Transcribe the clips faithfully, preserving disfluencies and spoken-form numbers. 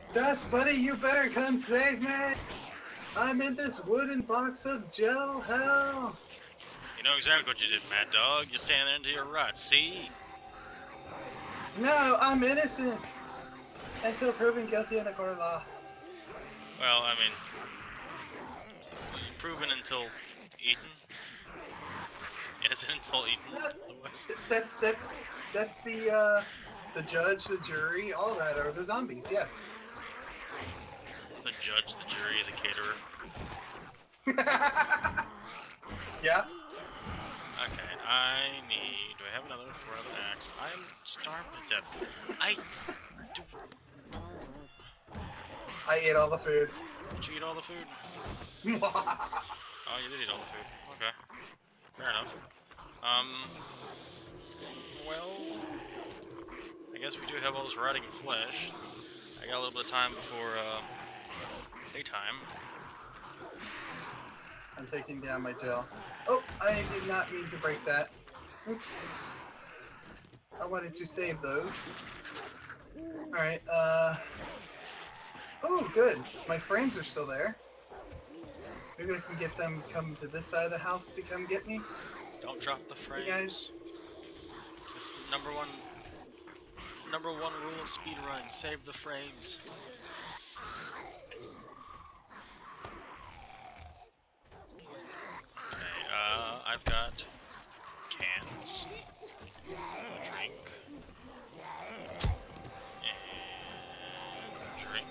Dust, buddy, you better come save me! I'm in this wooden box of gel hell! You know exactly what you did, Mad Dog. You're standing there into your right, see? No, I'm innocent! Until proven guilty in a court of law. Well, I mean, proven until eaten. Innocent until eaten. Uh, that's, that's, that's the, uh, the judge, the jury, all that are the zombies, yes. The judge, the jury, the caterer. Yeah? Okay, I need... Do I have another four other axe? I'm starved to death. I... Do... I ate all the food. Did you eat all the food? Oh, you did eat all the food. Okay. Fair enough. Um... Well... I guess we do have all this rotting flesh. I got a little bit of time before, uh... daytime. I'm taking down my gel. Oh, I did not mean to break that. Oops. I wanted to save those. Alright, uh... oh, good. My frames are still there. Maybe I can get them come to this side of the house to come get me. Don't drop the frames. Hey guys. It's the number one... Number one rule of speedrun, save the frames. Uh, I've got cans, a drink, and drink,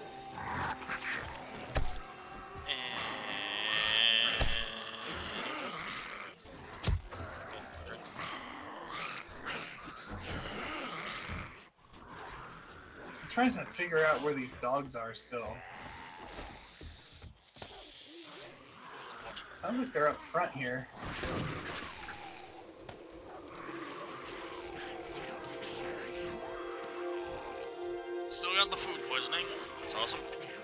and drink. I'm trying to figure out where these dogs are still. Sounds like they're up front here. Still got the food poisoning. It's awesome.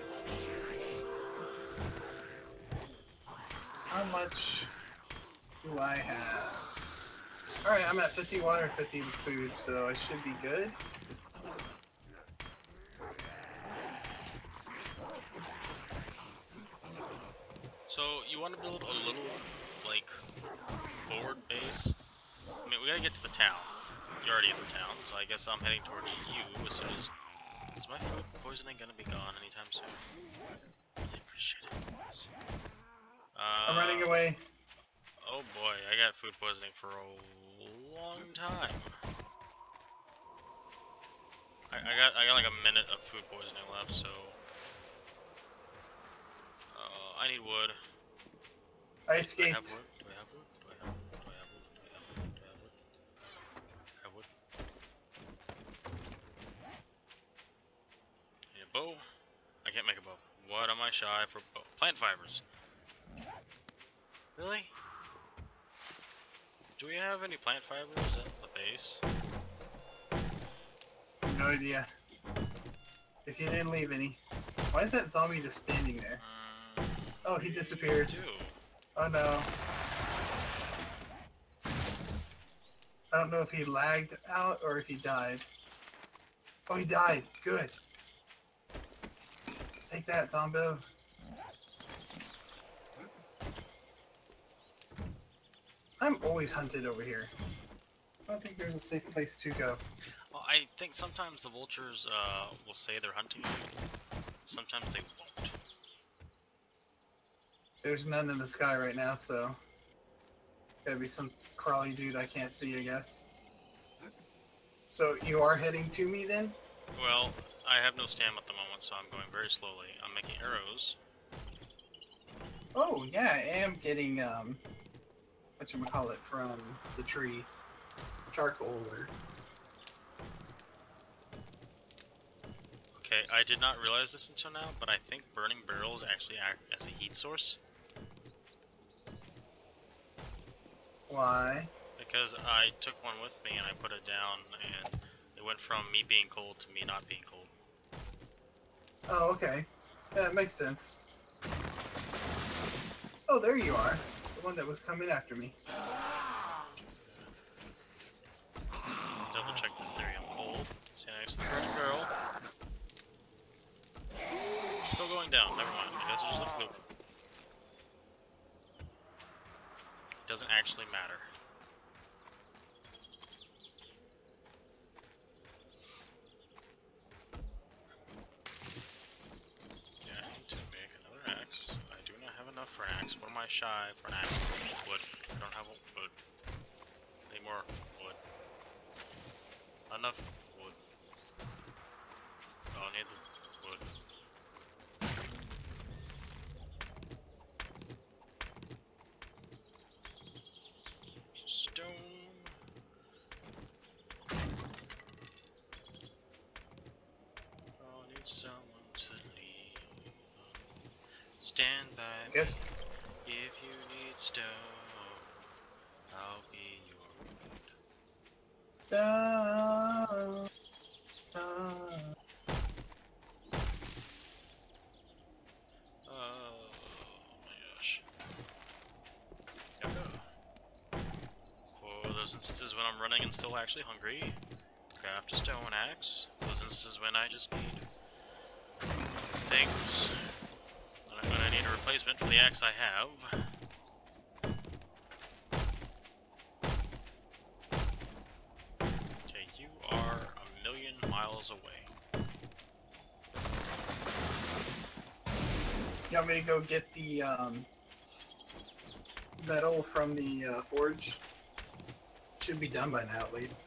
How much do I have? Alright, I'm at fifty water, fifty food, so I should be good. So, you want to build a little, like, forward base? I mean, we gotta get to the town. You're already in the town, so I guess I'm heading towards you as soon as... Is my food poisoning gonna be gone anytime soon? Really appreciate it. Uh, I'm running away. Oh boy, I got food poisoning for a long time. I, I got I got like a minute of food poisoning left, so... Uh, I need wood. I Do I escaped. have wood? Do I have wood? Do I have wood? Do I have wood? Do I have wood? Do I have wood? I have wood. I need a bow. I can't make a bow. What am I shy for bow? Plant fibers. Really? Do we have any plant fibers at the base? No idea. If you didn't leave any. Why is that zombie just standing there? Um, Oh, he disappeared. we do. Oh no. I don't know if he lagged out or if he died. Oh, he died. Good. Take that, Zombo. I'm always hunted over here. I don't think there's a safe place to go. Well, I think sometimes the vultures uh, will say they're hunting you. Sometimes they won't. There's none in the sky right now, so... Gotta be some crawly dude I can't see, I guess. So, you are heading to me, then? Well, I have no stamina at the moment, so I'm going very slowly. I'm making arrows. Oh, yeah, I am getting, um... whatchamacallit, from the tree. Charcoal, or... Okay, I did not realize this until now, but I think burning barrels actually act as a heat source. Why? Because I took one with me and I put it down, and it went from me being cold to me not being cold. Oh, okay. Yeah, it makes sense. Oh, there you are. The one that was coming after me. Double check this theory on cold. Stand next to the burning barrel. down. Never mind. I guess it's just a fluke. It doesn't actually matter. Yeah, I need to make another axe. I do not have enough for an axe. What am I shy for an axe? Wood. I don't have wood. Need more wood. Enough wood. Oh, I need the wood. Stone. I'll need someone to leave. Stand by I guess. me if you need stone. I'll be your wood. Stone, stone. Oh my gosh. Go. For those instances when I'm running and still actually hungry, craft a stone axe. Those instances when I just need things. When I, when I need a replacement for the axe I have. Okay, you are a million miles away. You want me to go get the um, metal from the uh, forge? Should be done by now, at least.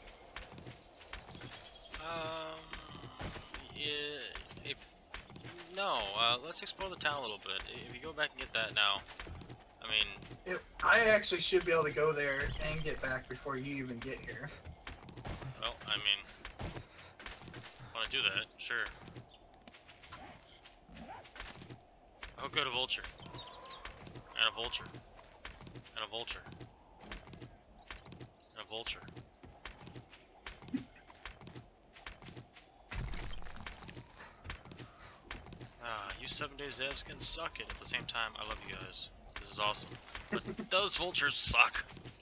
Um, yeah, if, no, uh, let's explore the town a little bit. If you go back and get that now, I mean... It, I actually should be able to go there and get back before you even get here. Well, I mean, want to do that, sure. Oh, good, a vulture. And a vulture. And a vulture. And a vulture. Ah, you seven days devs can suck it. At the same time, I love you guys. This is awesome. But those vultures suck.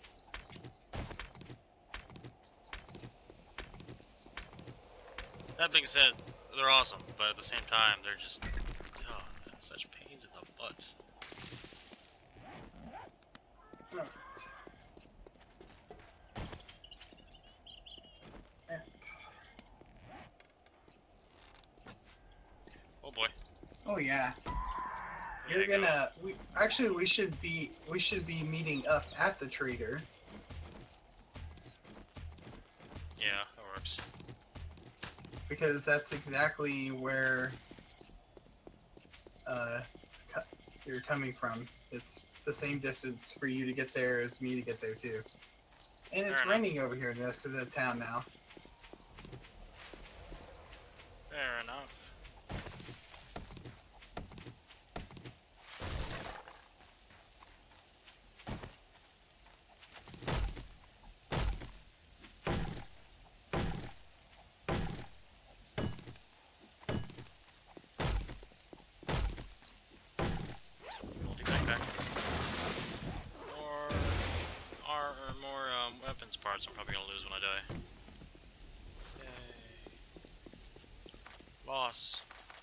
That being said, they're awesome, but at the same time, they're just oh, man, such pains in the butts. Alright. Yeah. Oh boy. Oh yeah. There You're you go. gonna. We actually we should be we should be meeting up at the trader. Yeah, that works. Because that's exactly where uh, it's co you're coming from. It's the same distance for you to get there as me to get there too. And it's Fair enough. raining over here in the rest of the town now. Fair enough. Multi backpack. More, ar or more um, weapons parts. I'm probably gonna lose when I die. Yay. Loss.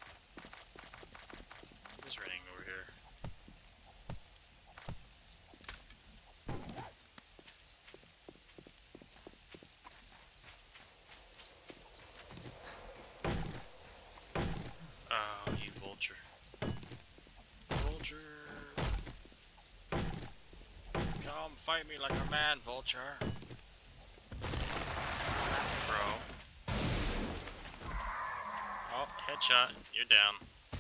It's raining over here. Oh, you vulture. Vulture. Come fight me like a man, vulture. Bro. Oh, headshot. You're down.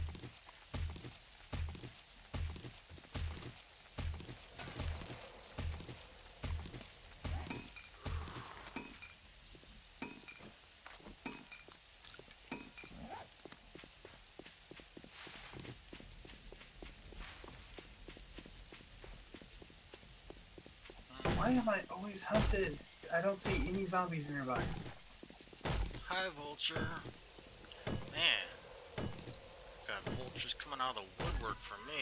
Why am I always hunted? I don't see any zombies nearby. Hi, vulture. Man. Got vultures coming out of the woodwork for me.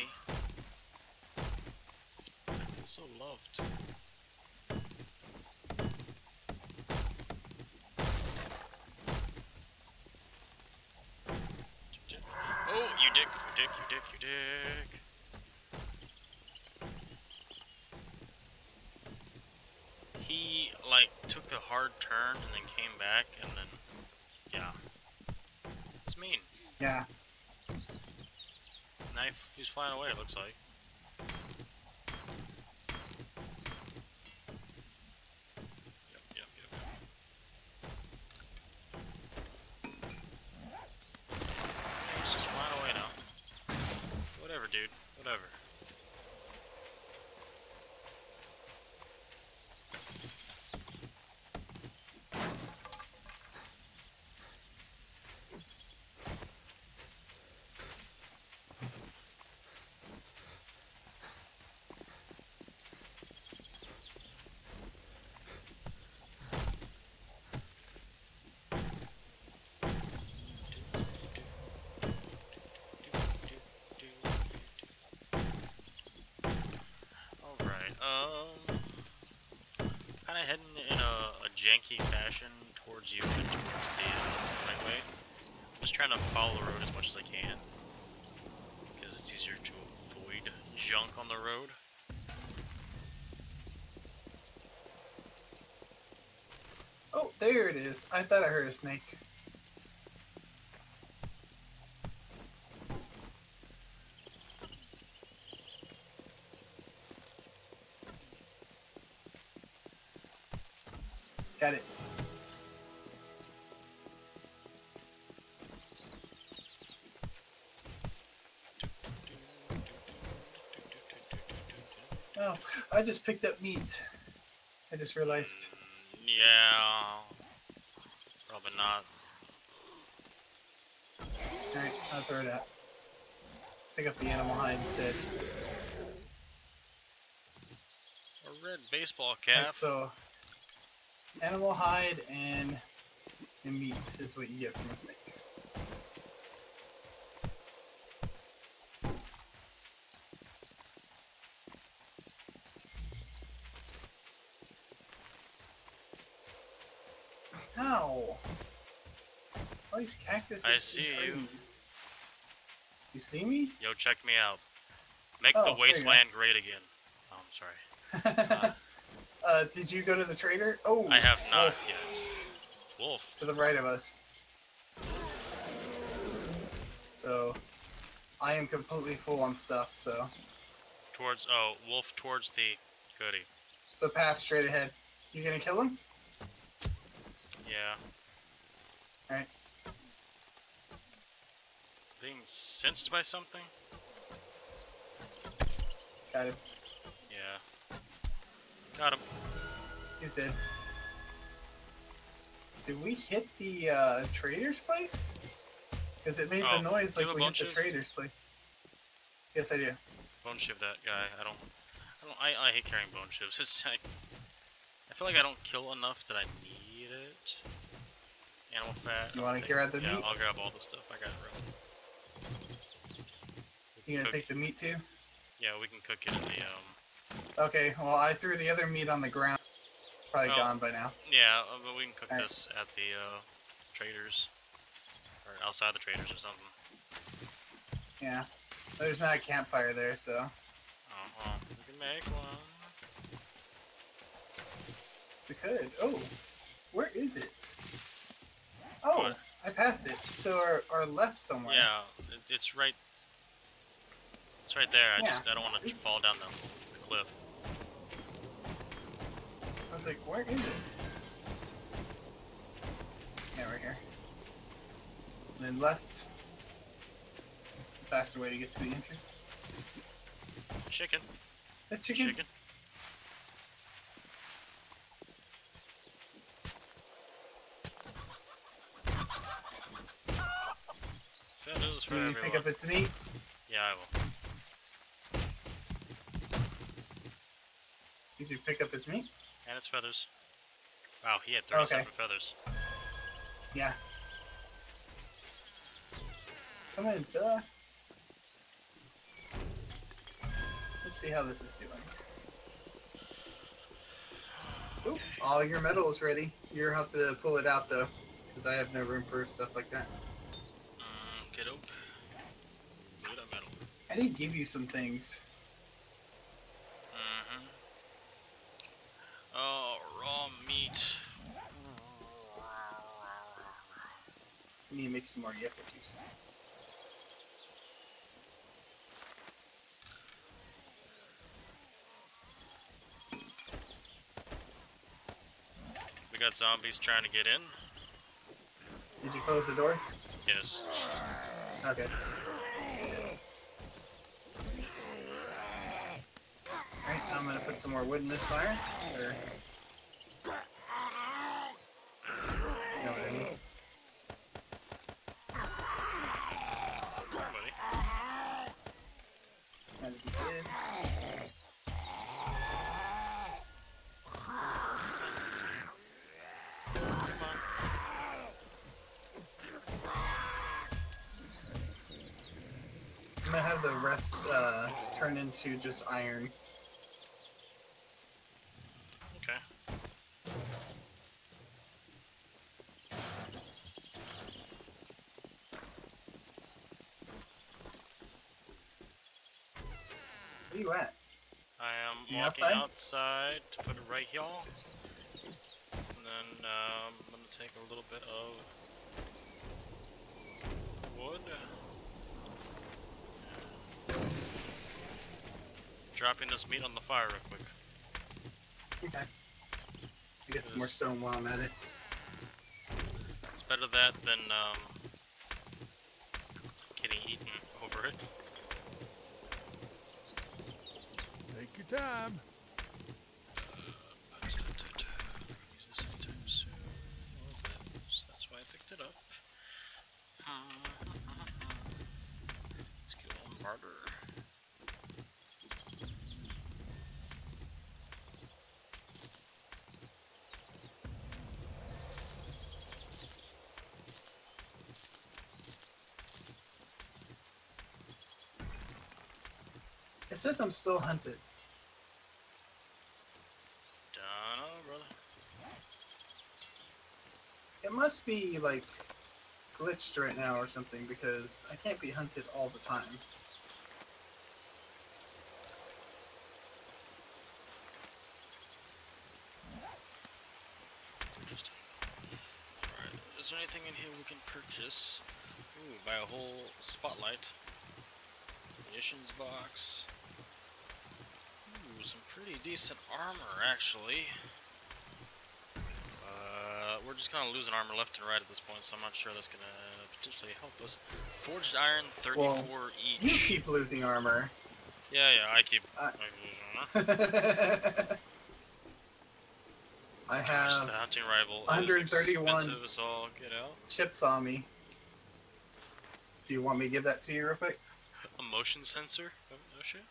I feel so loved. Oh, you you dick, you dick, you dick, you dick. He, like, took a hard turn and then came back and then, yeah. It's mean. Yeah. Knife, he's flying away, it looks like. Yep, yep, yep. He's just flying away now. Whatever, dude. Whatever. Heading in a, a janky fashion towards you and towards the uh, right way. I'm just trying to follow the road as much as I can because it's easier to avoid junk on the road. Oh, there it is. I thought I heard a snake. Got it. Oh, I just picked up meat. I just realized. Yeah. Probably not. Alright, I'll throw it out. Pick up the animal hide instead. A red baseball cap. Right, so, animal hide and, and meat is what you get from a snake. Ow! All these cactus. I see you. You see me? Yo, check me out. Make Oh, the there you wasteland great again. Oh, I'm sorry. uh, uh, did you go to the trader? Oh, I have not wolf. yet. Wolf. To the right of us. So, I am completely full on stuff, so. Towards, oh, wolf towards the goodie. The path straight ahead. You gonna kill him? Yeah. Alright. Being sensed by something? Got him. Yeah. Got him. He's dead. Did we hit the uh, trader's place? Because it made Oh, the noise do you like have a we hit bone the shiv? trader's place. Yes, I do. Bone shiv that guy. I don't. I don't. I, I hate carrying bone shivs. It's like, I feel like I don't kill enough that I need it. Animal fat. You I'll want to take- grab the yeah, meat? I'll grab all the stuff. I got room. You gonna Cook- take the meat too? Yeah, we can cook it in the um. Okay, well, I threw the other meat on the ground. It's probably Oh. gone by now. Yeah, uh, but we can cook Alright. this at the uh, traders, or outside the traders or something. Yeah. There's not a campfire there, so. Uh huh. We can make one. We could. Oh, where is it? Oh, What? I passed it. So our, our left somewhere. Yeah, it, it's right. It's right there. I Yeah. just I don't want to Oops. fall down the, the cliff. I was like, where is it? Yeah, right here. And then left. Faster way to get to the entrance. Chicken. That chicken? Chicken. Feathers for Will you everyone. pick up its meat? Yeah, I will. Did you pick up its meat? And its feathers. Wow, he had thirty-seven Okay. feathers. Yeah. Come in, sir. Let's see how this is doing. Oop, all your metal is ready. You'll have to pull it out though, because I have no room for stuff like that. Mm, kiddo. did give you some things. Mm-hmm. Oh, raw meat. We need to make some more yucca juice. We got zombies trying to get in. Did you close the door? Yes. Okay. Alright, I'm gonna put some more wood in this fire. Or... You know what I mean? Buddy. That'd be good. Come on. I'm gonna have the rest uh, turn into just iron. Okay. Where you at? I am You walking outside? outside to put it right here. And then um, I'm gonna take a little bit of wood. Dropping this meat on the fire real quick. Okay. I get some more stone while I'm at it. It's better that than um, getting eaten over it. Take your time. Use this anytime soon. That's why I picked it up. Let's get a little martyr. It says I'm still hunted. Dunno, brother. It must be like glitched right now or something because I can't be hunted all the time. Interesting. Alright, is there anything in here we can purchase? Ooh, buy a whole spotlight. Munitions box. Ooh, some pretty decent armor, actually. Uh, we're just kind of losing armor left and right at this point, so I'm not sure that's gonna potentially help us. Forged iron, thirty-four Well, each. you keep losing armor. Yeah, yeah, I keep. I- I keep losing armor. I Gosh, have the hunting rifle one hundred is thirty-one expensive as all get out. chips on me. Do you want me to give that to you real quick? A motion sensor? Oh, no shit.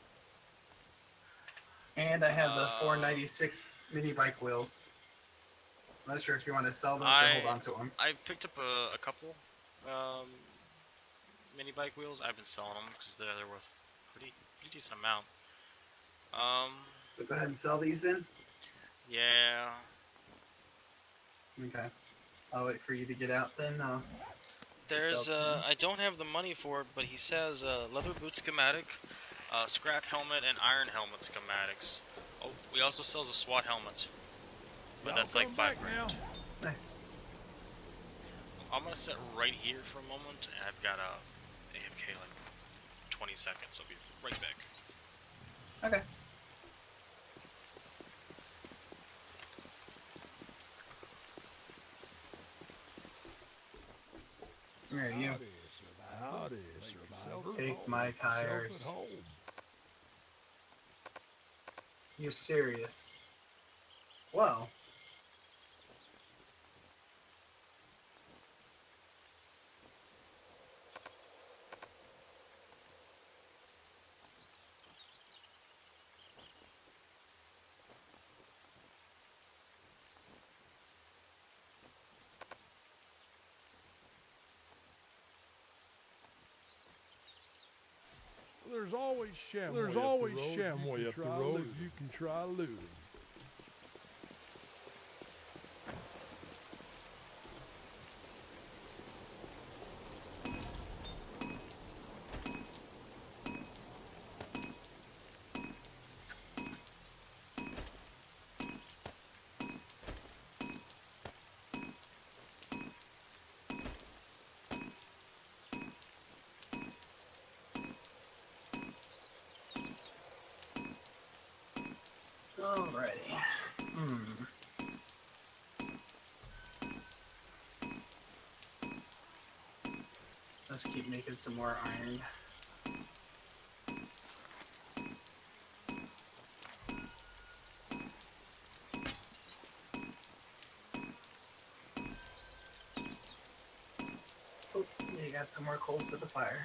And I have the Uh, four ninety-six mini bike wheels. Not sure if you want to sell those or I- hold on to them. I picked up a, a couple um, mini bike wheels. I've been selling them because they're, they're worth pretty pretty decent amount. Um, So go ahead and sell these then. yeah. Okay. I'll wait for you to get out then. Uh, There's sell to uh, me. I don't have the money for it, but he says uh, leather boot schematic, uh, scrap helmet, and iron helmet schematics. Oh, we also sells a SWAT helmet, but Y'all that's like come five back grand. now. nice. I'm gonna sit right here for a moment, and I've got a A F K like twenty seconds. I'll be right back. Okay. Here you. Howdy, survivor. Howdy, survivor. Take my Make yourself at tires. home. You're serious. Well. There's always Shamway. There's up the always road. Shamway You up can the try road. looting. You can try looting. Alrighty. Hmm. Let's keep making some more iron. Oh, you got some more coal to the fire.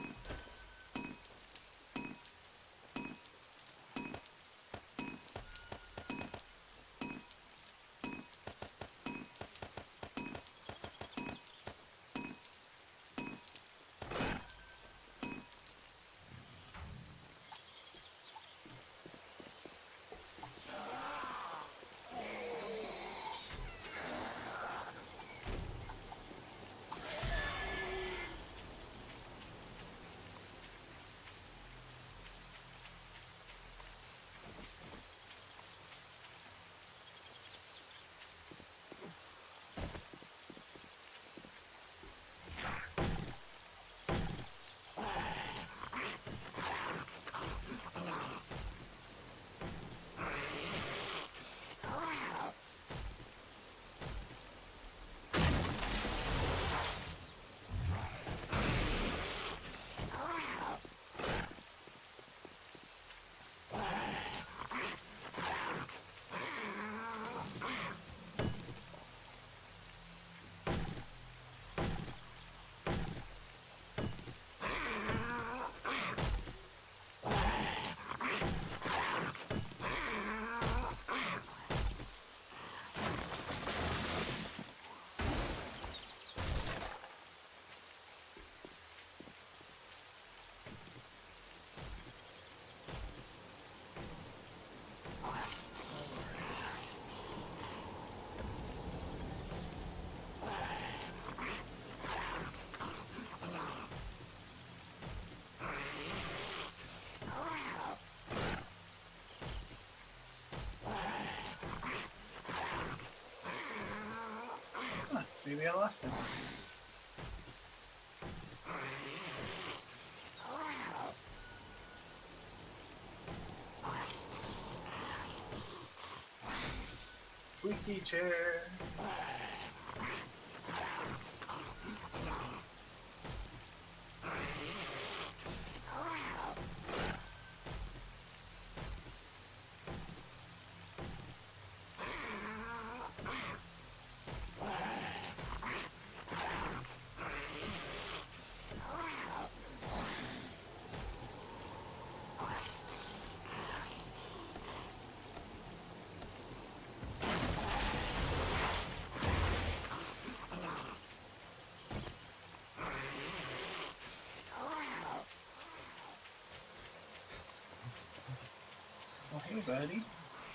Huh, maybe I lost him. Squeaky chair. Oh, hey, buddy.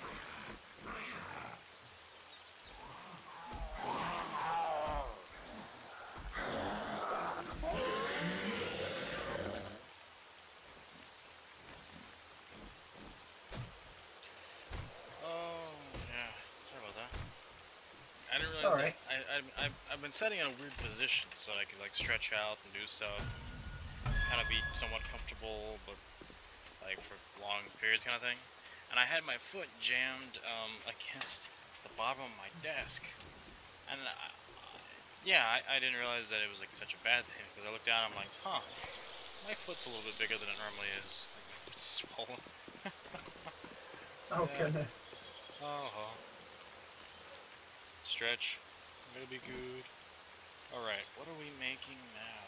Oh, yeah. Sorry about that. I didn't realize Alright. that. I, I, I've, I've been setting in a weird position so I could, like, stretch out and do stuff. Kind of be somewhat comfortable, but, like, for long periods kind of thing. And I had my foot jammed um, against the bottom of my desk. And, I, yeah, I, I didn't realize that it was, like, such a bad thing. Because I looked down and I'm like, huh, my foot's a little bit bigger than it normally is. Like, my foot's swollen. Oh, Yeah. goodness. Uh huh. Stretch. It'll be good. Alright, what are we making now?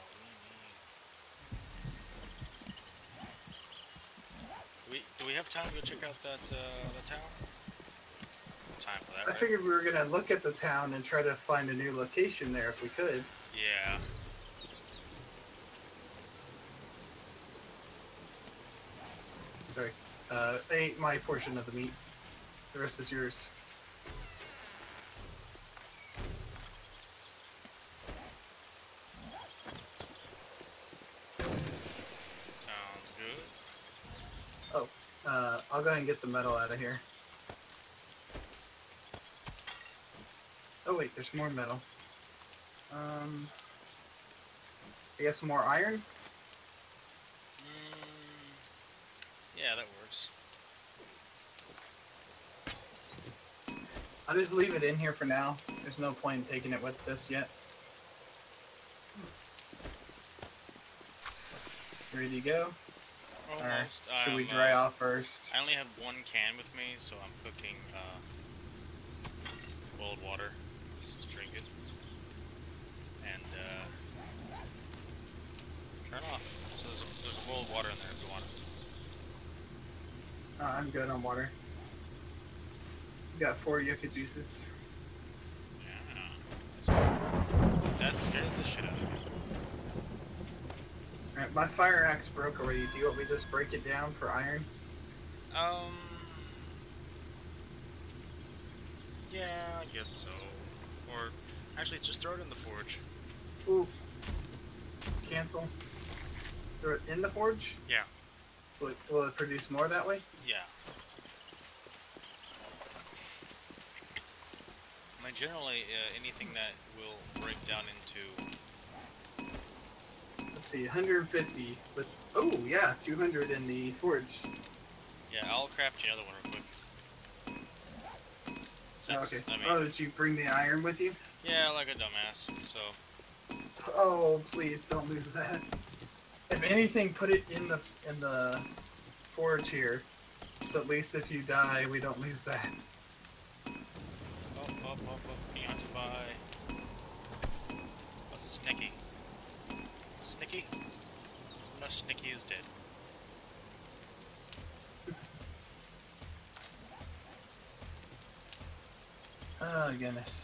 We need... Do we, do we have time to go check out that, uh, the town? Time for that, I right? figured we were gonna look at the town and try to find a new location there if we could. Yeah. Sorry. Uh, I ate my portion of the meat. The rest is yours. Sounds good. Oh, uh, I'll go ahead and get the metal out of here. Oh wait, there's more metal. Um, I guess some more iron? Mm, yeah, that works. I'll just leave it in here for now. There's no point in taking it with us yet. Ready to go? Almost. Or should we I'm, dry uh, off first? I only have one can with me, so I'm cooking uh, boiled water just to drink it. And uh, turn off. So there's a, there's a boiled water in there if you want it. Uh, I'm good on water. Got four yucca juices. Yeah. That scared the shit out of me. Alright, my fire axe broke already. Do you want me to just break it down for iron? Um. Yeah, I guess so. Or actually, just throw it in the forge. Ooh. Cancel. Throw it in the forge? Yeah. Will it, will it produce more that way? Yeah. I mean, generally, uh, anything that will break down into. Let's see, one hundred fifty. With, oh, yeah, two hundred in the forge. Yeah, I'll craft you another one real quick. Since, Oh, okay. I mean, Oh, did you bring the iron with you? yeah, like a dumbass. So. Oh, please don't lose that. If anything, put it in the in the forge here, so at least if you die, we don't lose that. Oh, oh, oh, oh, beyond by. A Snicky. Snicky? No, Snicky is dead. Oh goodness.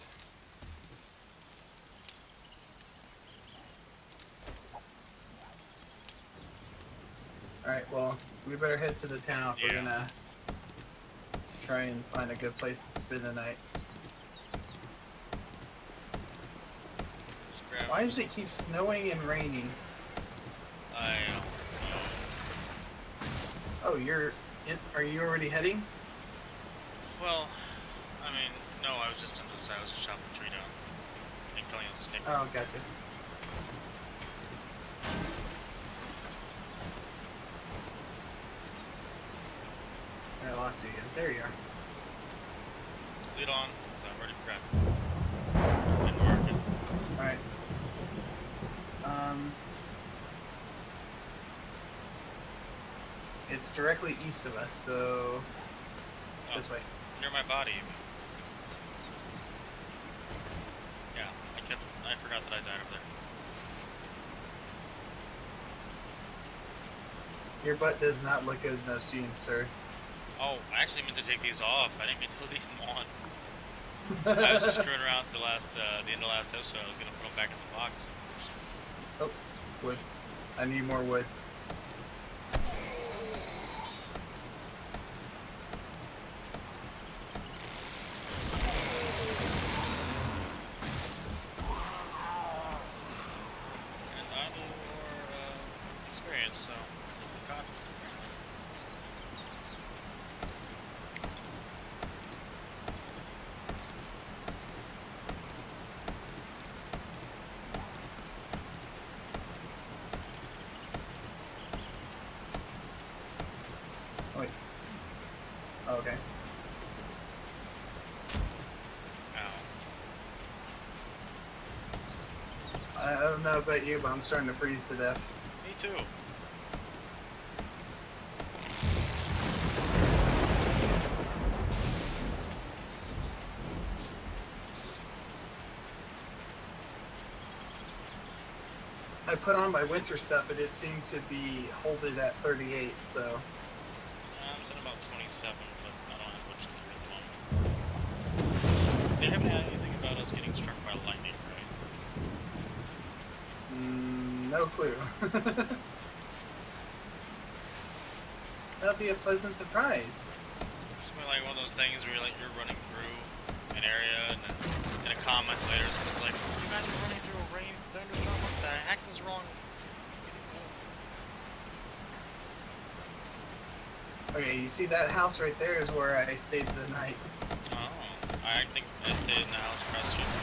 Alright, well, we better head to the town if Yeah. we're gonna try and find a good place to spend the night. Just grab. Why does it keep snowing and raining? I don't know. Oh, you're in, are you already heading? Well, I mean, no, I was just on the side. I was just chopping the tree down and killing a snake. Oh, gotcha. I lost you again. There you are. Lead on, so I'm ready for grab. And working. Alright. Um, it's directly east of us, so Oh, this way. near my body. Yeah, I kept. I forgot that I died over there. Your butt does not look good in those jeans, sir. Oh, I actually meant to take these off. I didn't mean to leave them on. I was just screwing around the last, uh, the end of last episode. I was gonna put them back in the box. Oh, wood. I need more wood. And I need more uh, experience, so God. Oh, wait. Oh, okay. Ow. I, I don't know about you, but I'm starting to freeze to death. Me too. I put on my winter stuff, and it seemed to be holding at thirty-eight, so... I'm sitting about twenty-seven, but I don't have much to do at the moment. They haven't had anything about us getting struck by lightning, right? Mm, no clue. That'll be a pleasant surprise. It's more like one of those things where you're like you're running through an area and then in a comment later someone's like, you guys are running through a rain thunderstorm, what the heck is wrong? Okay, you see that house right there is where I stayed the night. Oh, I think I stayed in the house across the street.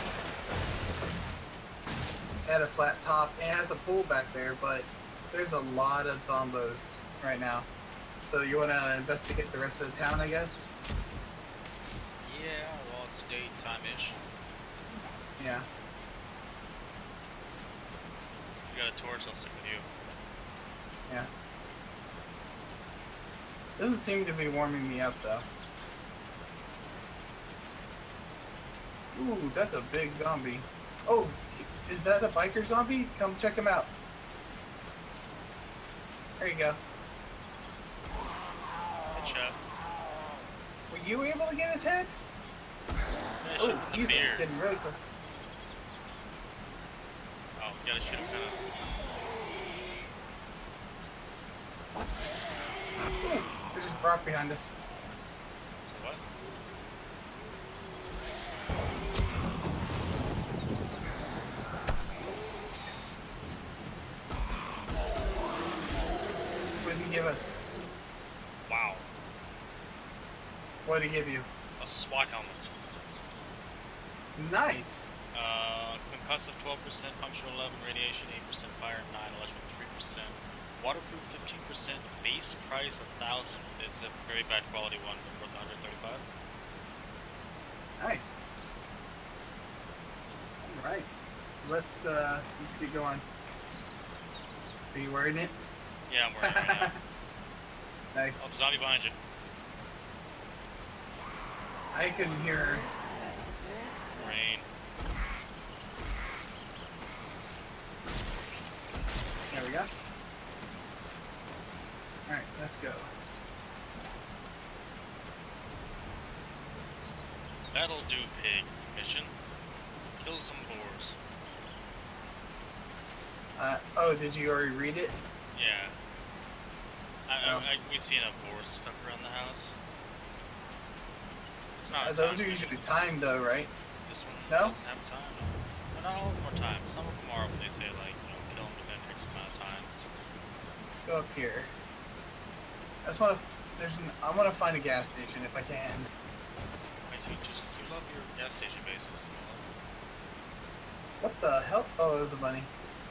It had a flat top and it has a pool back there, but there's a lot of zombos right now. So you want to investigate the rest of the town, I guess? Yeah, well it's ish. Yeah. You got a torch, I'll stick with you. Yeah. Doesn't seem to be warming me up though. Ooh, that's a big zombie. Oh, is that a biker zombie? Come check him out. There you go. Headshot. Were you able to get his head? Yeah, Oh, shoot the he's beard. getting really close. Oh, you gotta shoot him kind of. Ooh, there's just rock behind us. So what? Yes. What does he give us? Wow. What did he give you? A SWAT helmet. Nice. Uh, concussive twelve percent, functional eleven, radiation eight percent, fire nine, electrical three percent, waterproof fifteen percent, base price one thousand. It's a very bad quality one, but worth one hundred thirty-five. Nice. All right. Let's uh, let's get going. Are you wearing it? Yeah, I'm wearing it right now. Nice. Oh, the zombie behind you. I couldn't hear her. Rain. There we go. Alright, let's go. That'll do, pig. Mission. Kill some boars. Uh, oh, did you already read it? Yeah. I, Oh. I, I, we see enough boars and stuff around the house. It's not Uh, a those time are usually mission. timed though, right? This one No? doesn't have time. But not all of them are timed. Some of them are, but they say like, you know, kill them within X amount of time. Let's go up here. I just want to. There's. An, I want to find a gas station if I can. I you just you love your gas station bases. What the hell? Oh, it was a bunny.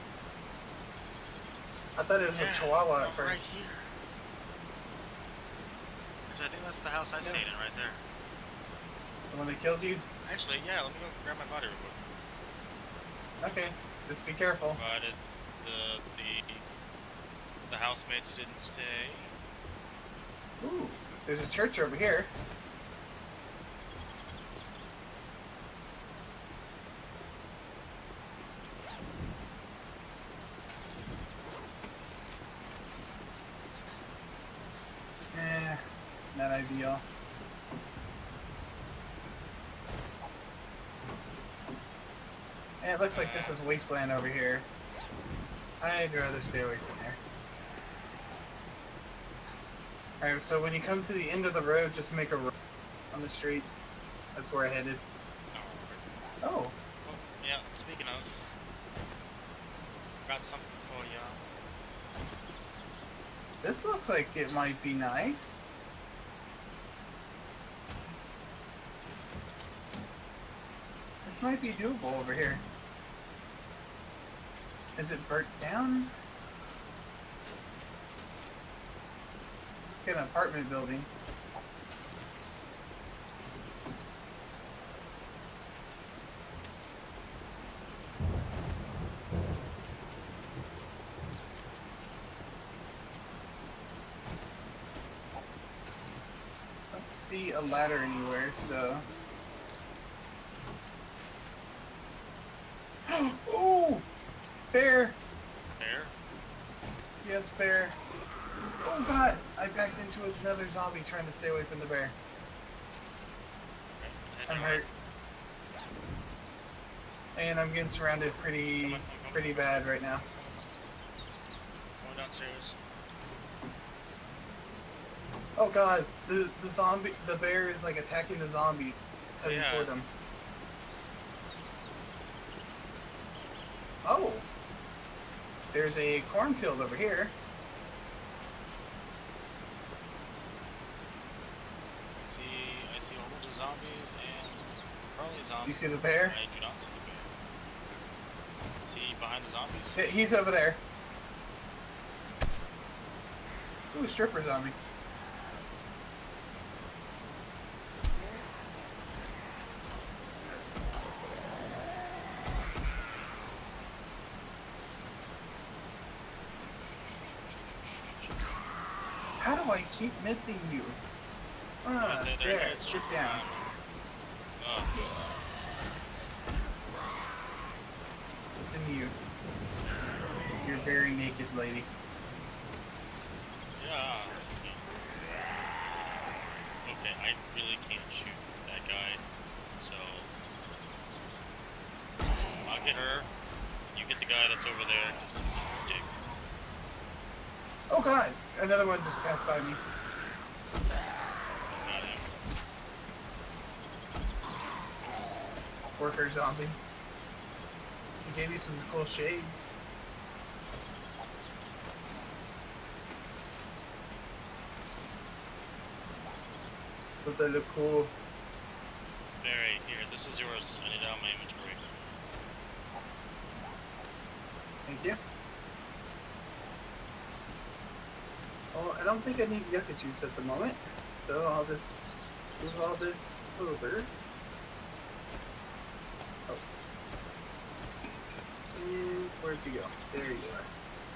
I thought it was Yeah, a chihuahua at oh, right first. here. Actually, I think that's the house I Yeah. stayed in right there. The one that killed you? Actually, yeah. Let me go grab my body real quick. Okay. Just be careful. Provided the the the housemates didn't stay. Ooh. There's a church over here. Eh, not ideal. Eh, it looks like this is wasteland over here. I'd rather stay away from there. Alright, so when you come to the end of the road, just make a road on the street. That's where I headed. Oh, Oh, oh, yeah. Speaking of, got something for ya. this looks like it might be nice. This might be doable over here. Is it burnt down? It's like an apartment building. I don't see a ladder anywhere, so. Oh! Bear! There. Yes, bear. Oh god! I backed into another zombie trying to stay away from the bear. Okay, I'm head your way. hurt. And I'm getting surrounded pretty, Come on, come on, pretty come on. bad right now. Going downstairs. Oh god, the the zombie, the bear is like attacking the zombie, heading Yeah. toward him. Oh, there's a cornfield over here. I see, I see a whole bunch of zombies and probably zombies. Do you see the bear? I do not see the bear. Is he behind the zombies? Yeah, he's over there. Ooh, stripper zombie. do I keep missing you? Ah, There- there- there, there's- get down. Oh, What's in you? You're very naked, lady. yeah. Okay, I really can't shoot that guy, so I'll get her. You get the guy that's over there. Just dick. Oh god! Another one just passed by me. Got him. Worker zombie. He gave you some cool shades. But they look cool. Barry, here, this is yours. I need it out of my inventory. Thank you. Well, I don't think I need yucca juice at the moment, so I'll just move all this over. Oh. And where'd you go? There you are.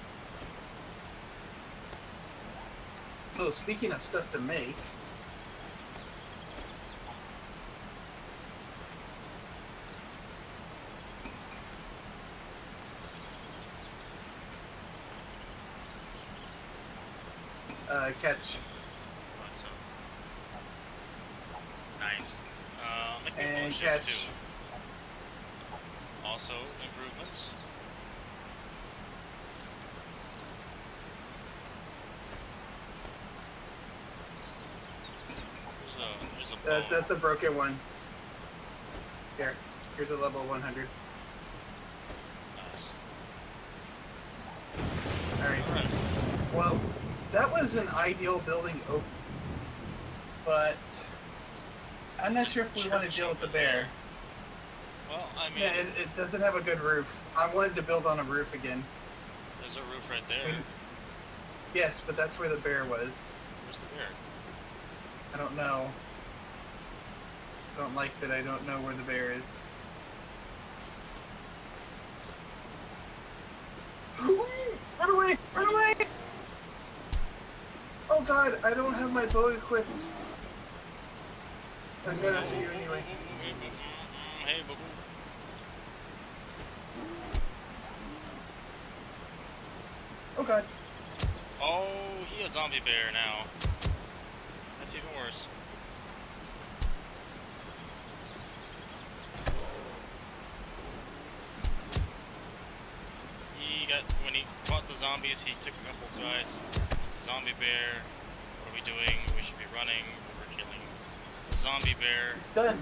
Oh, speaking of stuff to make. Uh, catch. What's up? Nice. Uh, make me And bullshit catch. too. Also, improvements. There's a, there's a That, bone. that's a broken one. Here. Here's a level one hundred. Nice. Alright. Alright. Well, that was an ideal building open. But I'm not sure if we want to deal with the bear. Well, I mean, Yeah, it, it doesn't have a good roof. I wanted to build on a roof again. there's a roof right there. Yes, but that's where the bear was. Where's the bear? I don't know. I don't like that I don't know where the bear is. Run away! Run away! Oh god, I don't have my bow equipped. I was going after you anyway. Hey, boo. Oh god. Oh, he a zombie bear now. That's even worse. He got, when he fought the zombies, he took a couple guys. It's a zombie bear. What are we doing? We should be running. We're killing the zombie bear. It's done.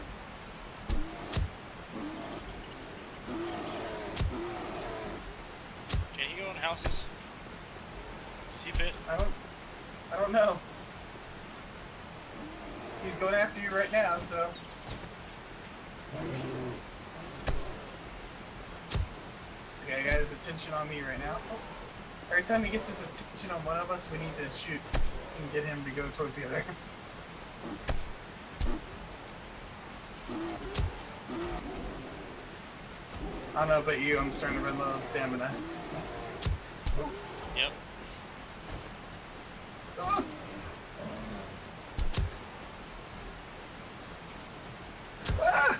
Can he go in houses? Does he fit? I don't I don't know. He's going after you right now, so okay, I got his attention on me right now. Oh. Every time he gets his attention on one of us, we need to shoot and get him to go towards the other. I don't know about you, I'm starting to run low on stamina. Yep. Ah! Ah!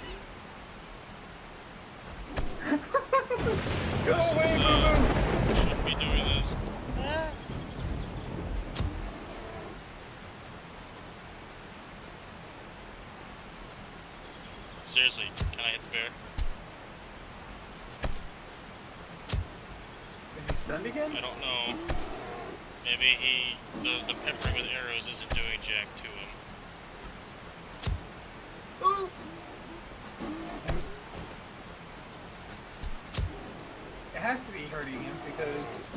Go away, This is, Boo uh, Boo! Shouldn't be doing this. Seriously, can I hit the bear? Is he stunned again? I don't know. Maybe he, the, the peppering with arrows isn't doing jack to him. Ooh. It has to be hurting him because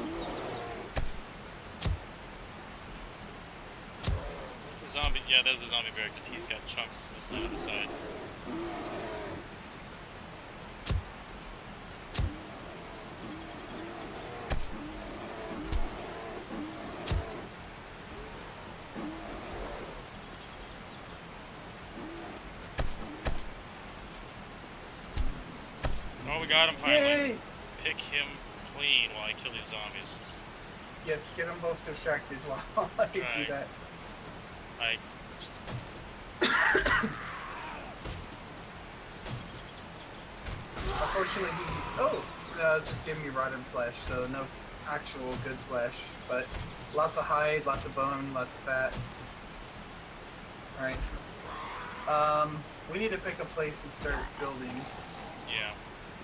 It's a zombie, yeah, that's a zombie bear because he's got chunks missing out of the side. Oh, we got him finally. yay! Pick him clean while I kill these zombies. Yes, get them both distracted while I do Right. that. I Unfortunately, he... Oh! No, it's just giving me rotten flesh, so no actual good flesh. But lots of hide, lots of bone, lots of fat. Alright. Um, we need to pick a place and start building. yeah.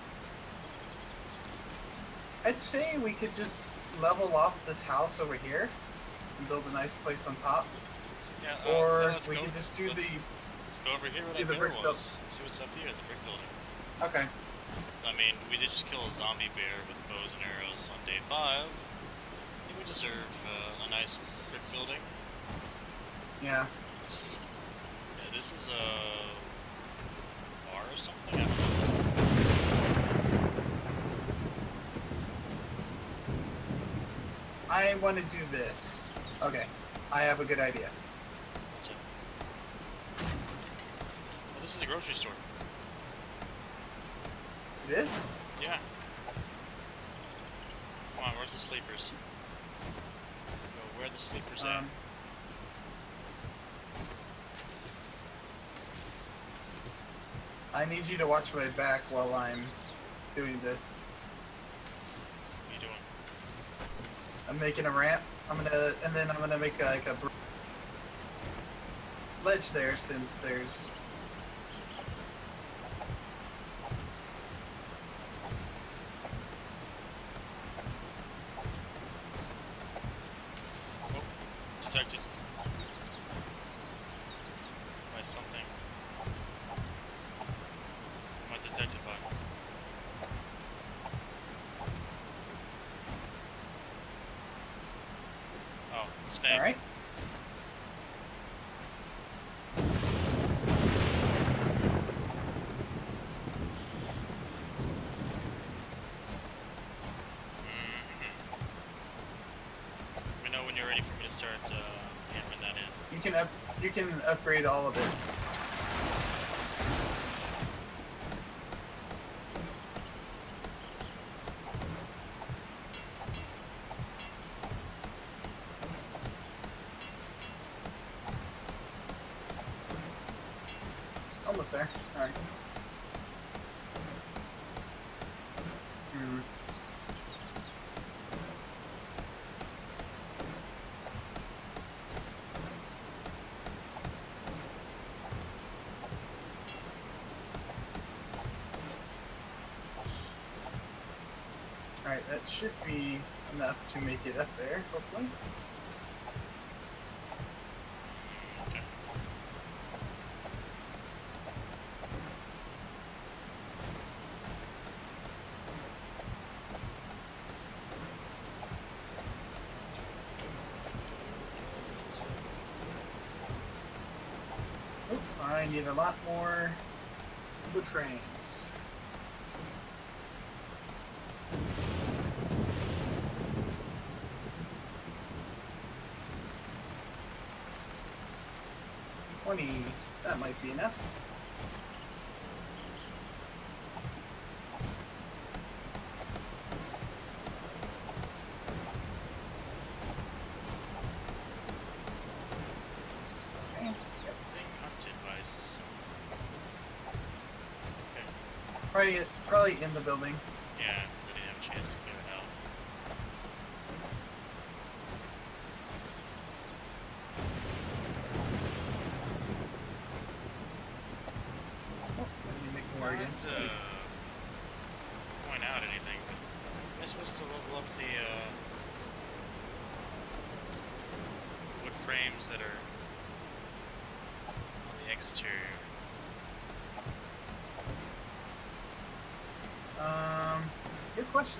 I'd say we could just level off this house over here and build a nice place on top. Yeah. Uh, Or well, let's we go, could just do let's, the... Let's go over here where do that the bear brick was. build- See what's up here at the brick building. Okay. I mean, we did just kill a zombie bear with bows and arrows on day five. I think we deserve uh, a nice brick building. Yeah. Yeah, this is a bar or something. I don't know. I want to do this. Okay. I have a good idea. What's up? Oh, this is a grocery store. It is? Yeah. Come on, where's the sleepers? Yo, where are the sleepers at? Um, I need you to watch my back while I'm doing this. What are you doing? I'm making a ramp. I'm gonna, and then I'm gonna make a, like a br- ledge there since there's. Oh, detected. By something. Am I detected by? Oh, snake. All right. Mm-hmm. Let me know when you're ready for me to start uh, hammering that in. You can up, you can upgrade all of it. Almost there. All right. Hmm. Alright, that should be enough to make it up there, hopefully. Okay. Oop, I need a lot more wood frames. Twenty, that might be enough. Okay. Yep. Being hunted by some... Okay. Probably, probably in the building. Yeah, because I didn't have a chance to clear it out. Oh, I need to make more Not again. to point out anything, but am I supposed to level up the uh, wood frames that are on the exterior? Um, good question.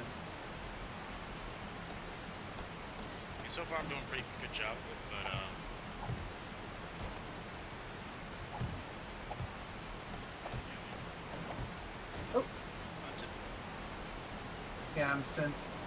I mean, so far I'm doing a pretty good job with it, but um, Oh, hunted. yeah, I'm sensed.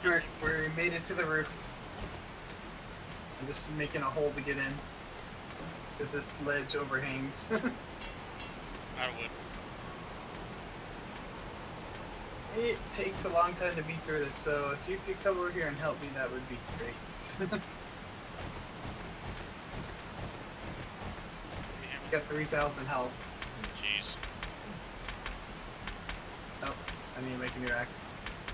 Alright, we made it to the roof. I'm just making a hole to get in. Because this ledge overhangs. I would. It takes a long time to beat through this, so if you could come over here and help me, that would be great. It's got three thousand health. Jeez. Oh, I need to make a new axe.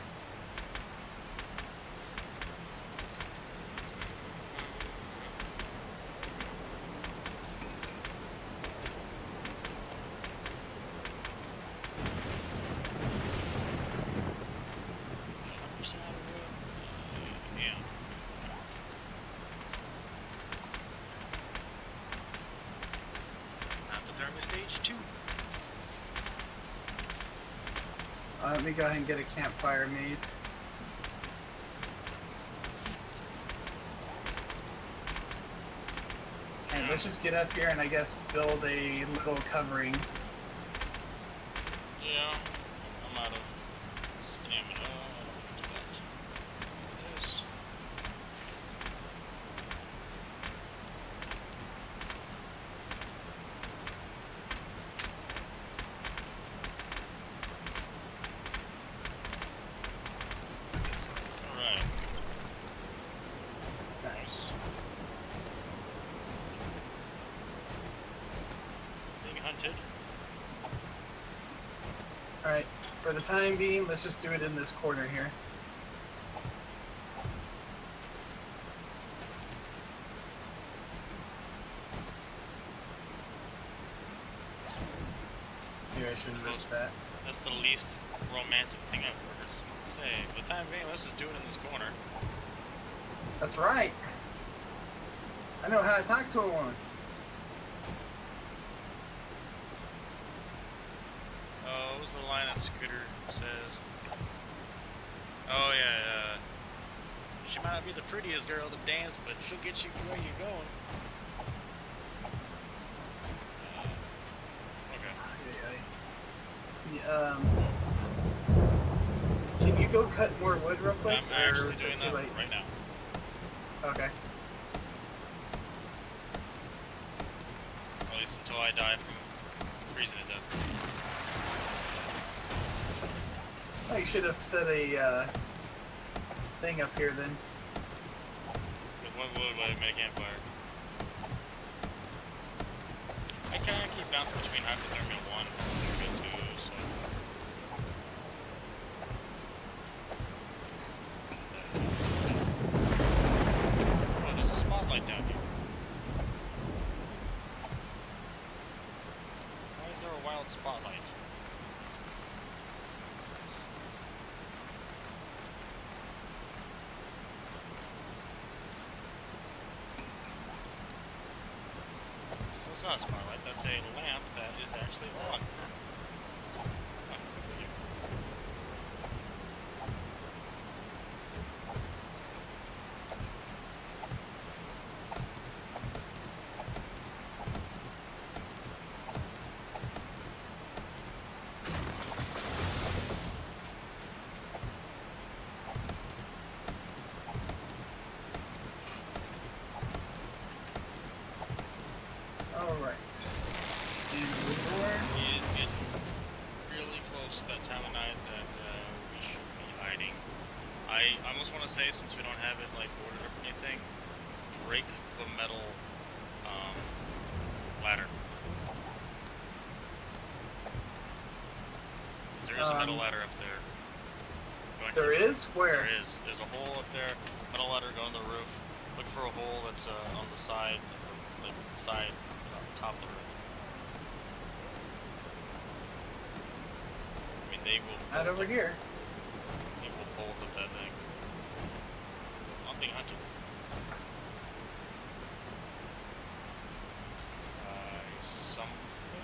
Uh, let me go ahead and get a campfire made. And let's just get up here and I guess build a little covering. Yeah, I'm out of stamina. I don't want this. Alright. Nice. Being hunted. Alright, for the time being, let's just do it in this corner here. Maybe I shouldn't risk that. That's the least romantic thing I've heard someone say. For the time being, let's just do it in this corner. That's right. I know how to talk to a woman. Oh, what was the line that Scooter says? Oh yeah, uh, she might not be the prettiest girl to dance, but she'll get you where you're going. Uh, okay. Yeah, um, can you go cut more wood real quick, I'm actually or is doing it too that late? right now. Okay. At least until I die from freezing to death. Oh, you should have set a uh, thing up here then. With one wood, while I make a campfire. I kind of keep bouncing between hypothermia one and hypothermia two, so. Oh, there's a spotlight down here. Why is there a wild spotlight? Well, it's not a spotlight, that's a lamp that is actually on. Ah, thank you. Alright. And the door. He is getting really close to that time of night that uh, we should be hiding. I almost want to say, since we don't have it like ordered or anything, break the metal um, ladder. There is a metal Um, ladder up there. Going There to- is? Where? There is. There's a hole up there. Metal ladder going to the roof. Look for a hole that's uh, on the side, like the side, on the top of the roof. I mean, they will. Not bolt over up- here. They will bolt up that thing. I'm being hunted. By something.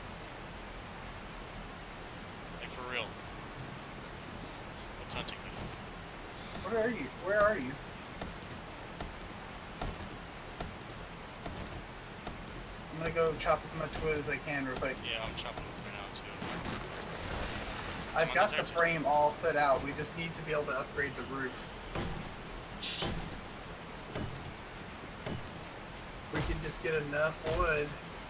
Like for real. What's hunting me? Where are you? Where are you? I'm gonna go chop as much wood as I can real quick. Yeah, I'm chopping it right now too. I've on, got there's the actually- frame all set out. We just need to be able to upgrade the roof. We can just get enough wood.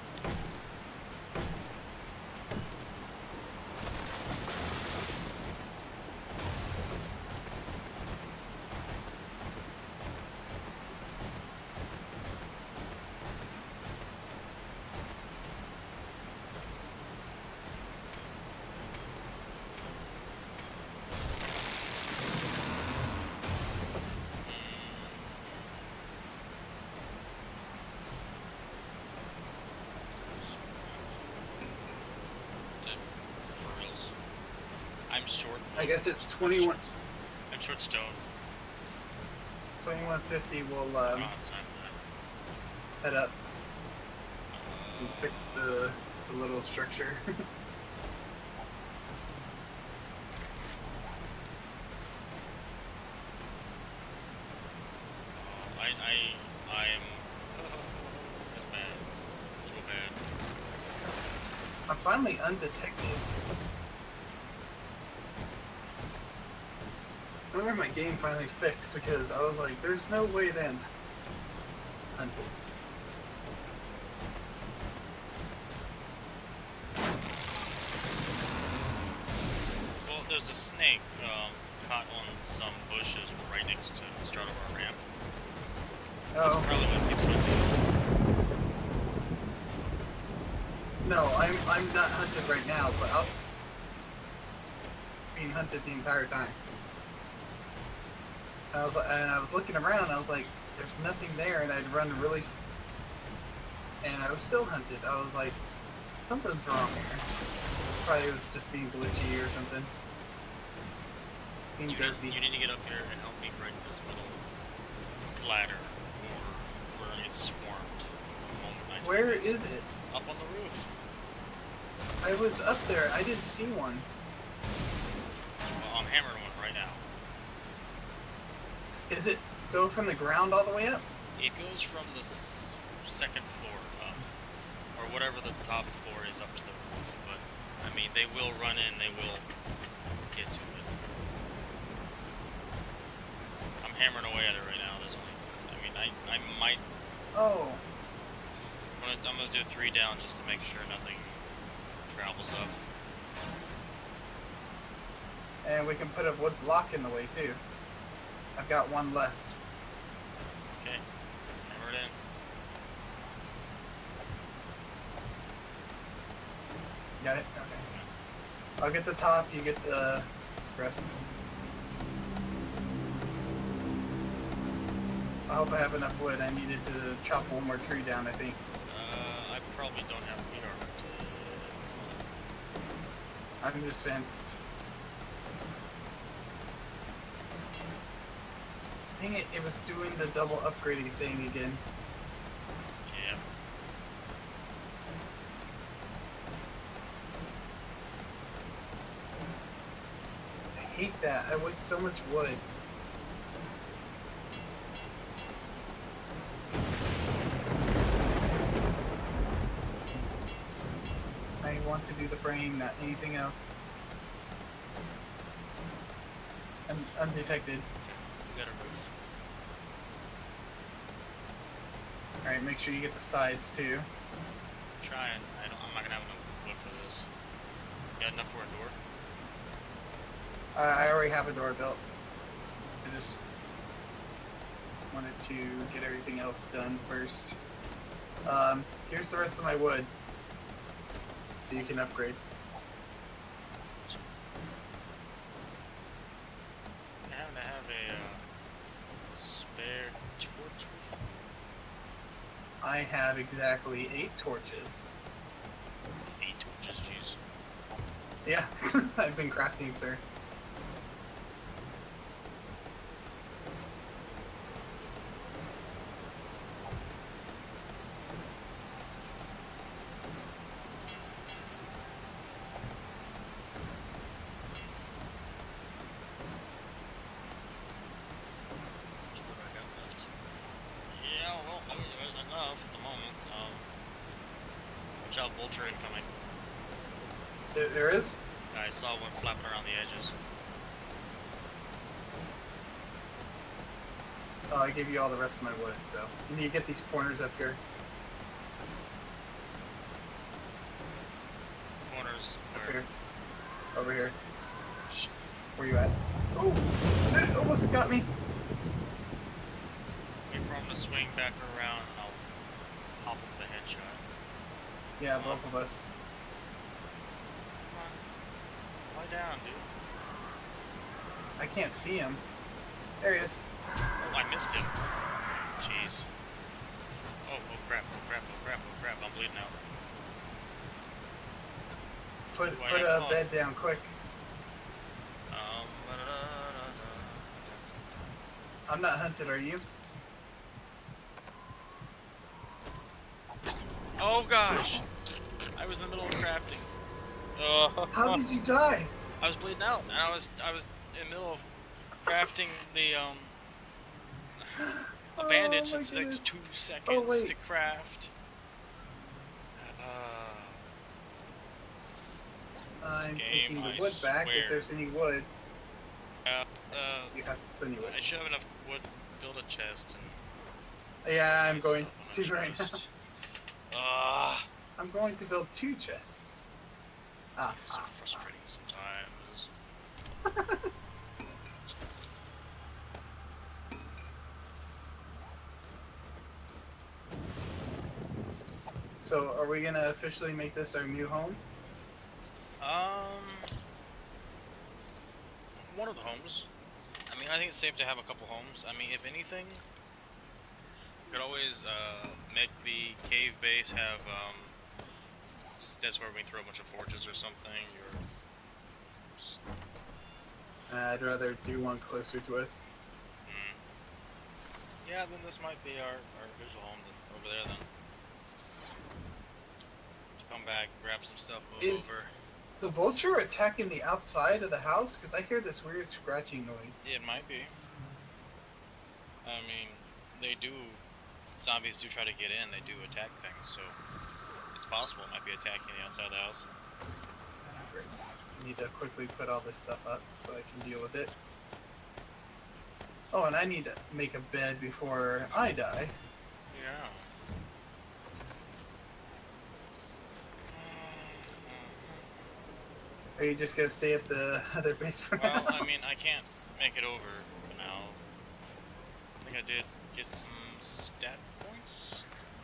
For reals. I'm short. I guess it's twenty-one, I'm short stone. twenty-one fifty. We'll I um, don't have time for that. head up and Uh, fix the, the little structure. uh, I I I am. That's bad. So bad. I'm finally undetected. I wonder if my game finally fixed because I was like, there's no way to end hunted. Well, there's a snake um, caught on some bushes right next to the start of our ramp. That's Oh probably what keeps hunting. no, I'm I'm not hunted right now, but I'll being hunted the entire time. I was and I was looking around. I was like, "There's nothing there," and I'd run really, f- and I was still hunted. I was like, "Something's wrong here." Probably was just being glitchy or something. Being You derpy. need, you need to get up here and help me break this middle ladder, or we're gonna get swarmed. The moment I do Where this. is it? Up on the roof. I was up there. I didn't see one. Well, I'm hammering one right now. Is it go from the ground all the way up? It goes from the s second floor up, or whatever the top floor is up to the roof. But I mean, they will run in. They will get to it. I'm hammering away at it right now. There's only. I mean, I I might. Oh, I'm gonna, I'm gonna do three down just to make sure nothing travels up. and we can put a wood block in the way too. I've got one left. Okay, hammer it in. Got it? Okay. I'll get the top, you get the rest. I hope I have enough wood. I needed to chop one more tree down, I think. Uh, I probably don't have meat armor to... I'm just sensed. Dang it, it was doing the double upgrading thing again. Yeah. I hate that. I waste so much wood. I want to do the frame, not anything else. I'm undetected. We got a roof. Alright, make sure you get the sides too. Trying. I don't, I'm not gonna have enough wood for this. Got enough for a door? Uh, I already have a door built. I just wanted to get everything else done first. Um, here's the rest of my wood. So you can upgrade. I happen to have a uh, spare torch with me. I have exactly eight torches. Eight torches, jeez. Yeah, I've been crafting, sir. That's what I got left. Yeah, well, I mean, there's enough at the moment. Um, watch out, vulture incoming. There, there is? I I saw one flapping around the edges. Oh, I gave you all the rest of my wood, so you need to get these corners up here. Corners. Up Where? here. Over here. Shh. Where you at? Oh! It almost got me! Wait for him to swing back around and I'll pop him with a headshot. Yeah, both of us. Come on. Lie down, dude. I can't see him. There he is. Oh, I missed him. Jeez. Oh, oh crap, oh crap, oh crap, oh crap, I'm bleeding out. Put Why put not a call? bed down quick. Um, I'm not hunted, are you? oh gosh! I was in the middle of crafting. Oh. How did you die? I was bleeding out, and I was I was in the middle of crafting the um a bandage. Oh, my It's like goodness. two seconds Oh, wait. to craft. Uh, I'm game, taking the I wood back swear. if there's any wood. uh, uh, You have plenty of wood. I should have enough wood to build a chest and. Yeah, I'm place going stuff to on a right now. chest. Ah, I'm going to build two chests. Ah, so ah. frustrating sometimes. So, are we gonna officially make this our new home? Um, one of the homes. I mean, I think it's safe to have a couple homes. I mean, if anything, you could always uh, make the cave base have. Um, that's where we can throw a bunch of forges or something. Or just, Uh, I'd rather do one closer to us. mm. Yeah, then this might be our our visual home then, over there then. Come back, grab some stuff, move Is- over. The vulture attacking the outside of the house? Because I hear this weird scratching noise. It might be. I mean, they do. Zombies do try to get in. They do attack things, so it's possible it might be attacking the outside of the house. Great. I need to quickly put all this stuff up so I can deal with it. Oh, and I need to make a bed before I die. Yeah. Are you just gonna stay at the other base for Well, now? I mean, I can't make it over for now. I think I did get some stat points.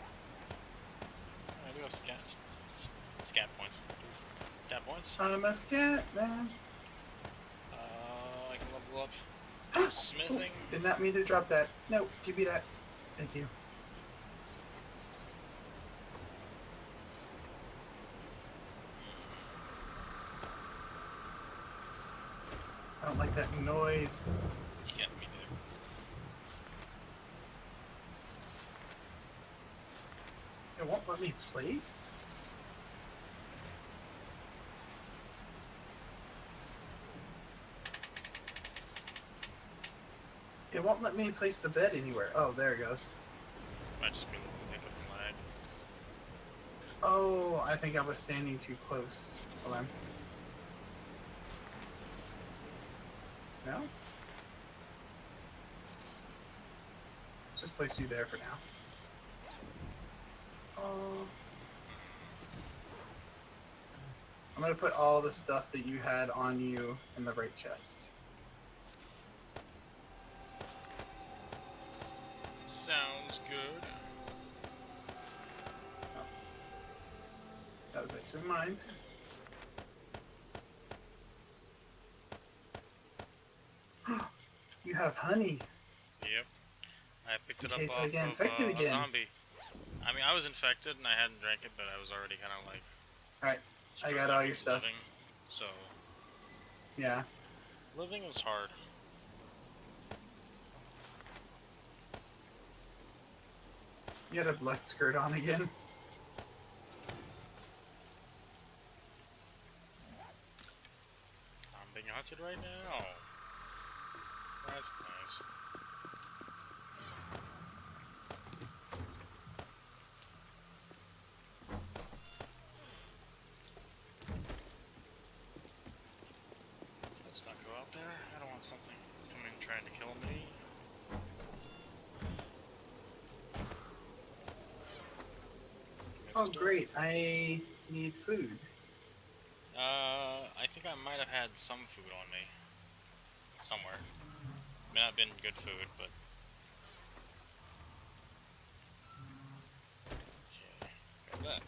I do have scat scat points. Stat points. I'm a scat man. Uh, I can level up smithing. Oh, did not mean to drop that. No, give me that. Thank you. I don't like that noise. Yeah, me neither. It won't let me place? It won't let me place the bed anywhere. Oh, there it goes. Might just be looking at the lag. Oh, I think I was standing too close. Hold on. No? Just place you there for now. Oh. I'm gonna put all the stuff that you had on you in the right chest. Sounds good. That was actually mine. You have honey. Yep. I picked it In up case off I get of infected uh, again. a zombie. I mean, I was infected and I hadn't drank it, but I was already kind of like. Alright, I got all your stuff. Living, so Yeah. living is hard. You had a blood skirt on again. I'm being hunted right now. That's nice. there. I don't want something coming trying to kill me. Oh, Mixed up. great. I need food. Uh, I think I might have had some food on me. Somewhere. May not have been good food, but... Okay, grab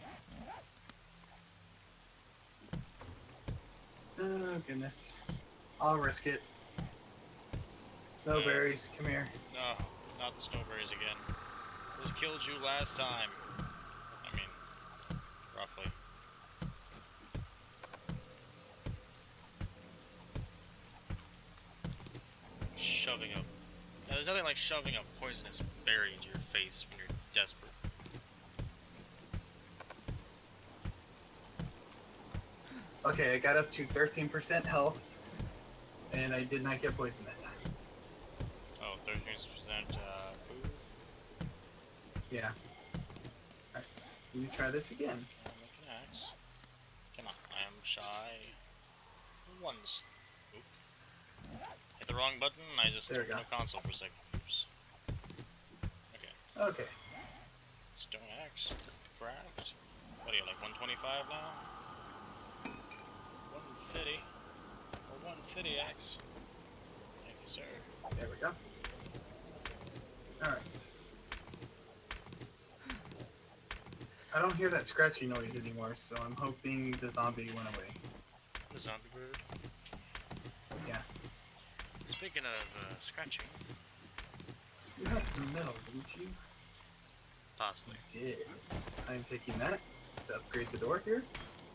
that. Oh, goodness. I'll risk it. Snowberries, come here. No, not the snowberries again. This killed you last time. I mean, roughly. Shoving a... Now, there's nothing like shoving a poisonous berry into your face when you're desperate. Okay, I got up to thirteen percent health, and I did not get poisoned that time. Oh, thirteen percent uh, food? Yeah. Alright, let me try this again. Can I make an axe? Cannot. I am shy. Ones. Oop. Hit the wrong button, I just There we opened go. the console for a second. Oops. Okay. Okay. Stone axe. Craft. What are you, like one twenty-five now? one fifty. Or one fifty axe. Thank you, sir. There we go. Alright. I don't hear that scratchy noise anymore, so I'm hoping the zombie went away. The zombie bird. Yeah. Speaking of uh, scratching, You had some metal, didn't you? possibly. I did. I'm taking that to upgrade the door here.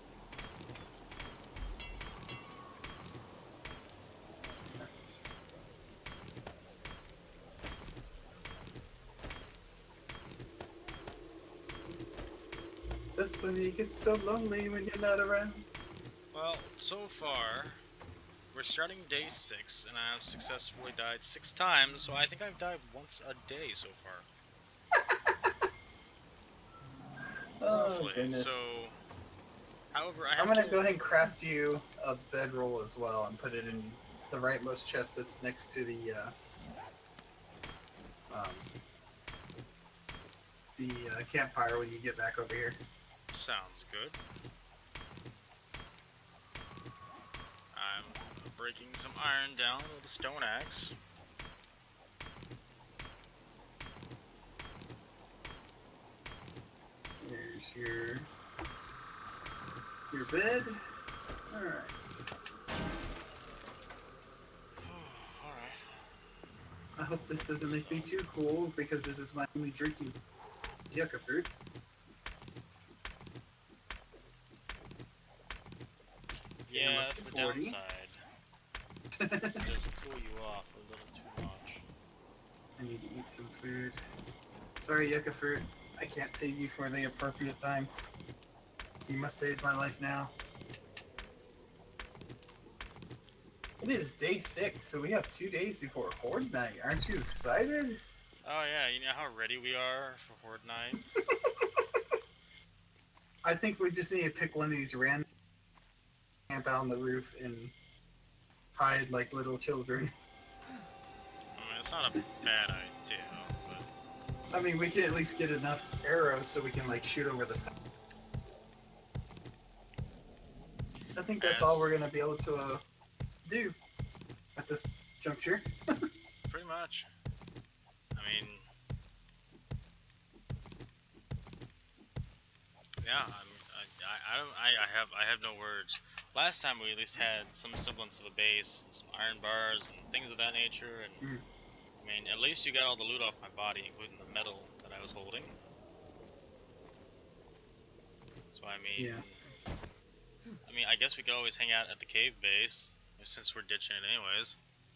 Alright. Just when you get so lonely when you're not around. Well, so far, we're starting day six, and I've successfully died six times, so I think I've died once a day so far. Oh, Roughly. goodness. So, however, I have I'm gonna to... go ahead and craft you a bedroll as well and put it in the rightmost chest that's next to the uh, um, the uh, campfire when you get back over here. Sounds good. I'm breaking some iron down with a stone axe. Here's your your bed. All right. Alright. I hope this doesn't make me too cool because this is my only drinking yucca fruit. Okay, I'm Yeah, up that's to the forty. downside. It does cool you off a little too much. I need to eat some food. Sorry, yucca fruit. I can't save you for the appropriate time. You must save my life now. It is day six, so we have two days before Horde Night. Aren't you excited? Oh yeah, you know how ready we are for Horde Night? I think we just need to pick one of these random camp out on the roof and hide like little children. I mean, it's not a bad idea, but... I mean, we can at least get enough arrows so we can like shoot over the side. I think that's all we're gonna be able to uh, do at this juncture. Pretty much. I mean... Yeah, I'm, I, I, I don't, I, I have, I have no words. Last time we at least had some semblance of a base, and some iron bars, and things of that nature, and... Mm. I mean, at least you got all the loot off my body, including the metal that I was holding. So I mean, Yeah. I mean, I guess we could always hang out at the cave base, since we're ditching it anyways.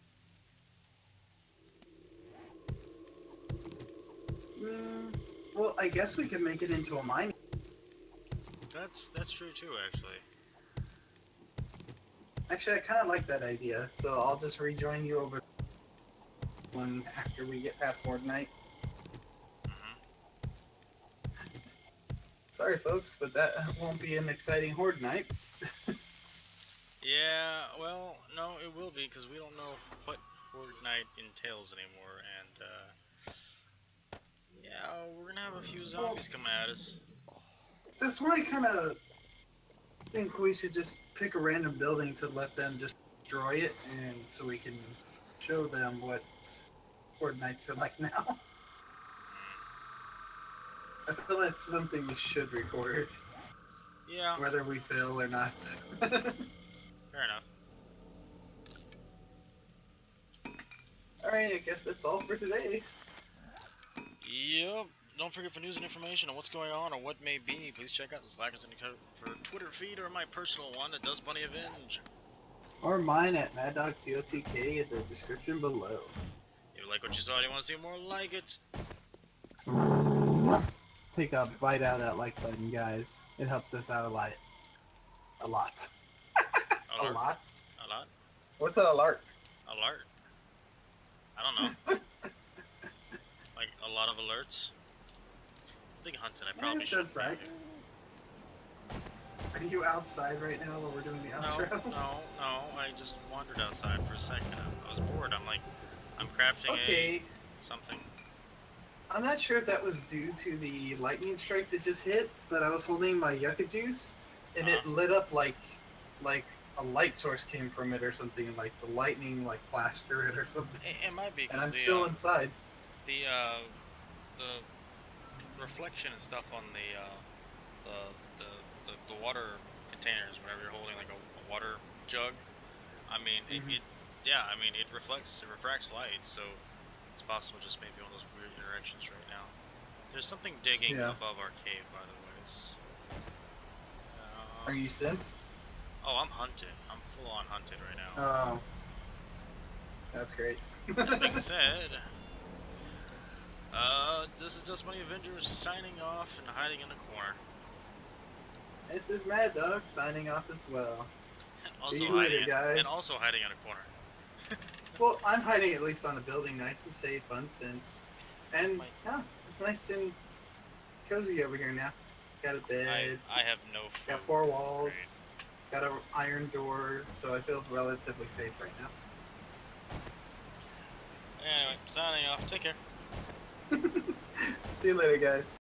Mm, well, I guess we could make it into a mine. That's that's true too, actually. Actually, I kind of like that idea, so I'll just rejoin you over one after we get past Horde Night. hmm Sorry, folks, but that won't be an exciting Horde Night. Yeah, well, no, it will be because we don't know what Fortnite entails anymore, and uh, yeah, we're gonna have a few zombies coming at us. That's why I kind of think we should just pick a random building to let them just destroy it, and so we can show them what Fortnites are like now. I feel that's something we should record, Yeah, whether we fail or not. fair enough. Alright, I guess that's all for today. Yep. Don't forget for news and information on what's going on or what may be. Please check out the Slackers Indicator for Twitter feed or my personal one at Does Bunny Avenge. Or mine at Mad Dog C O T K in the description below. If you like what you saw and you want to see more like it, Take a bite out of that like button, guys. It helps us out a lot. A lot. alert. A lot? A lot? What's an alert? Alert. I don't know. Like a lot of alerts. Big hunting. I Yeah, probably it should. sounds right. Are you outside right now while we're doing the No, outro? no, no. I just wandered outside for a second. I was bored. I'm like, I'm crafting Okay. a something. I'm not sure if that was due to the lightning strike that just hit, but I was holding my yucca juice, and it Uh-huh. lit up like, like a light source came from it or something, and like the lightning like flashed through it or something. It, it might be. 'Cause And I'm the, still uh, inside. the uh, the reflection and stuff on the uh, the, the the the water containers whenever you're holding like a, a water jug. I mean, Mhm. it, it yeah. I mean, it reflects it refracts light, so it's possible just maybe one of those weird interactions right now. There's something digging Yeah. above our cave, by the way. It's, uh, Are you sensed? Oh, I'm hunted. I'm full on hunted right now. Oh, that's great. That being said, uh, this is Just Money Avengers signing off and hiding in the corner. This is Mad Dog signing off as well. And See also you later, hiding- guys. And also hiding in a corner. Well, I'm hiding at least on a building, nice and safe, unsensed. And Like- yeah, it's nice and cozy over here now. Got a I, bed, I have no got food. four walls, got an iron door, so I feel relatively safe right now. Anyway, signing off. Take care. See you later, guys.